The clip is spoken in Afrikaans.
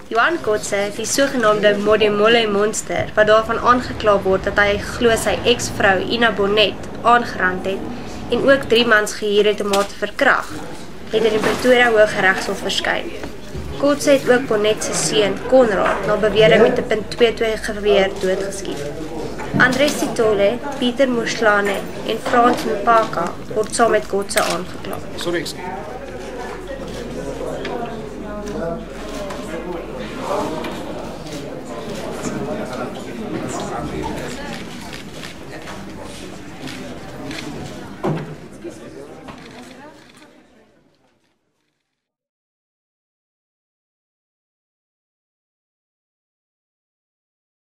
Johan Kotze, die sogenaamde Modimolle monster, wat daarvan aangekla word dat hy glo sy ex-vrou Ina Bonnet aangerand het en ook 3 mans gehuur het om haar te verkrag, het in die Pretoria Hooggeregshof verskyn. Kotze het ook Bonnet se seun, Konrad, na bewering met 'n .22 geweer doodgeskiet. Andres Titole, Pieter Moslane en Frans Mpaka word saam met Kotze aangekla. Sorry,